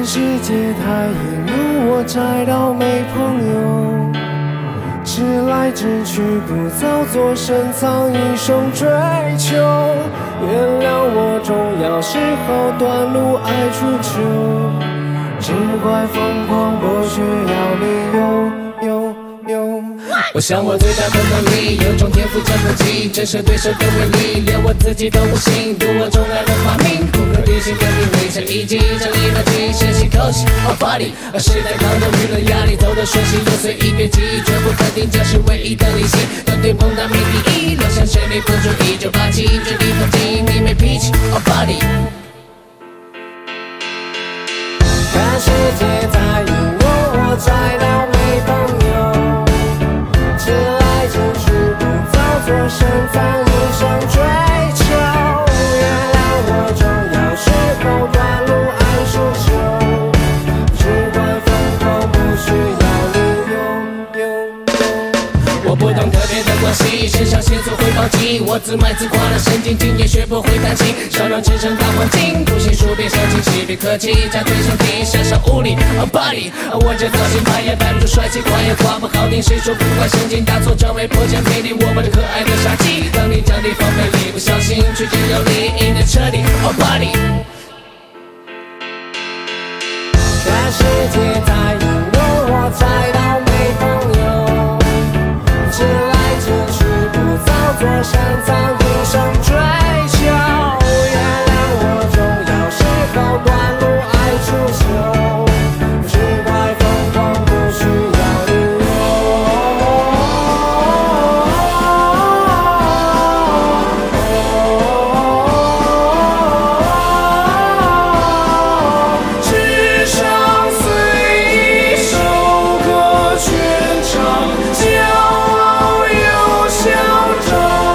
世界太阴柔，我宅到没朋友，直来直去不造作，深藏一生追求。原谅我重要时候短路爱出糗，只怪疯狂不需要理由。 我想我最大的能力，有种天赋叫科技，震慑对手的威力，连我自己都不信。读我钟爱的发明，不可定性的定位，这一击这一把击，深吸口气 ，Our body， 时代抗争舆论压力，走得顺心又随意别急，绝不肯定这是唯一的理性。团队碰到没第一，留下谁没不注意就放弃，绝地反击，你没脾气 ，Our body。 看世界太阴柔，我宅到没朋友。直来直去不造作，深藏一生追求。原谅我重要时候短路爱输球，只怪疯狂不需要理由。 我不懂特别的关系，身上线索会暴击，我自卖自夸的神经经也学不会弹琴，少量制成大环境，不信书别相信戏，别客气，加对兄弟，身上无力 ，Our body， 我这造型派也摆不住帅气，话也话不好听，谁说不管神经大错，成为破茧配里我们的可爱的杀气，当你降低防备力，不小心曲解有理，硬的彻底 ，Our body。 看世界太阴柔，我宅到没朋友，直来直去不造作，深藏一生追求。原谅我重要时候短路爱出糗，只怪疯狂不需要理由。只想随一首歌全唱，骄傲又嚣张。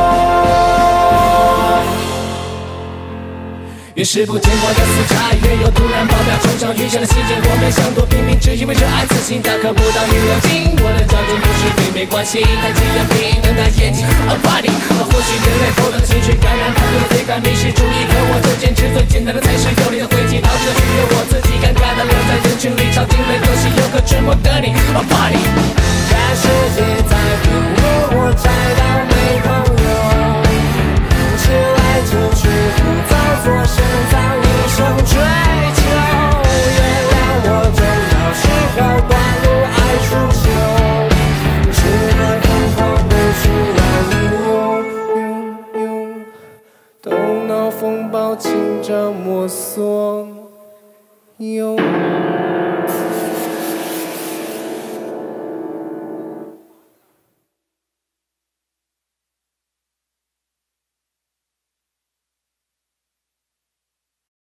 越是不见过的死叉，越有突然爆表冲上遇见的细节，我没想多拼命，只因为热爱自信，大可不当女妖精。我的焦点不是非没关系，抬起眼皮瞪大眼睛 ，Our body。或许人类头的情绪感染，太多的罪感迷失主义，可我就坚持最简单的才是有力的回击，逃避的取悦我自己，尴尬的留在人群里，超进了游戏，有个沉默的你 ，Our body。 看世界太平柔，我宅到没朋友，直来直去不造作，深藏一生追求。原谅我重要时候短路爱出糗，只怪疯狂不需要理由。头脑风暴，请着摸索。